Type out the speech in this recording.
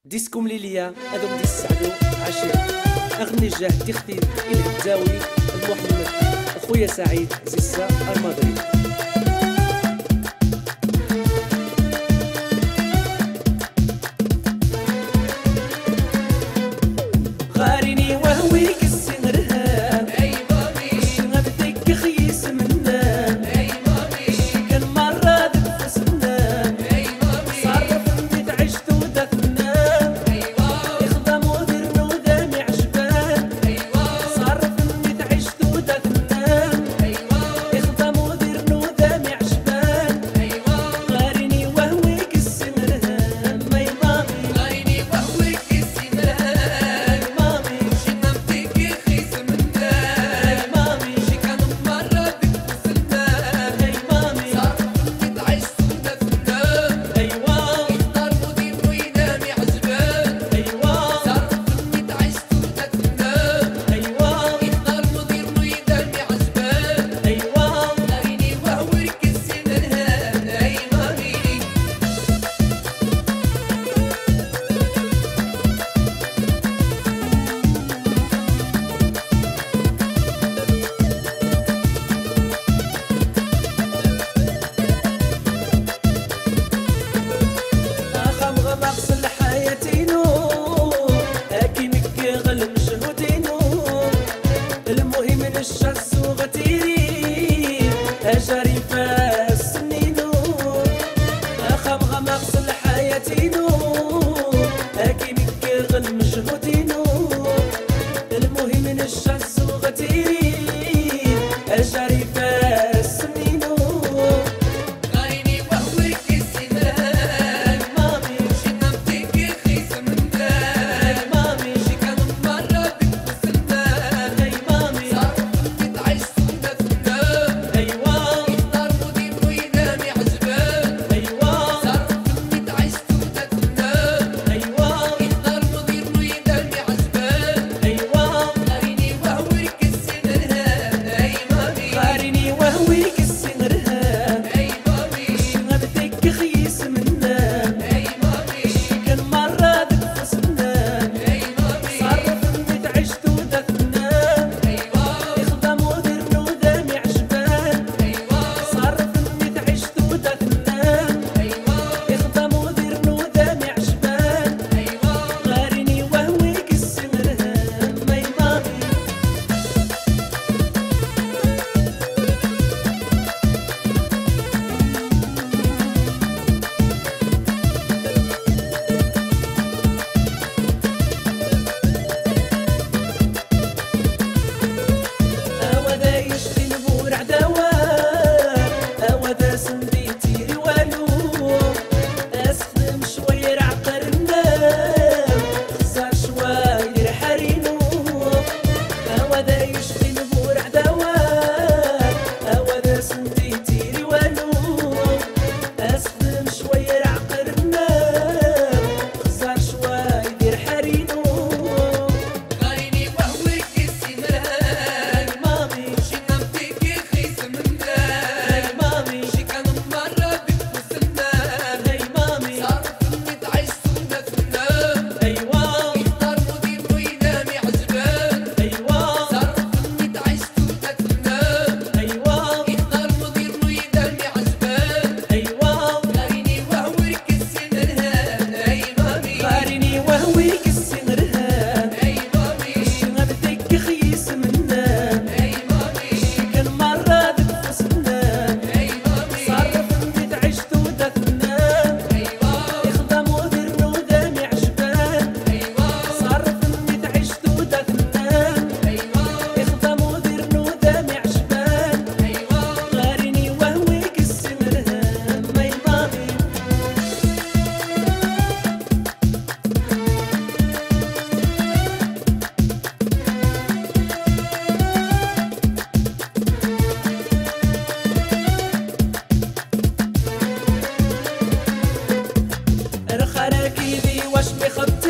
ديسكم ليليا هذوك دي السعدو عشير اغني جاه ديختي الهداوي المحمد اخويا سعيد زيسا المدري. غاريني وهويك السنرهاب اي مامي شغبتك خيس منام اي مامي كان مرة دف سنام اي مامي صرفني تعشت ودفنام ايوا يخدم ودير نودامي عجبان ايوا صرفني تعشت ودفنام ايوا يخدم ودير نودامي عجبان ايوا غاريني وهويك السنرهاب اي مامي غاريني وهويك السنرهاب الشمس وغتيري أجري فاس سنينو أخم غمغسل حياتينو أكي مكيغل مجهودينو المهم من الشمس وغتيري أجري فاس سنينو غايني وهوك السنان مامي شي نمتك خيس من دان مامي شي كانت مرة بتسنان هي مامي رخ راكبي واش بخط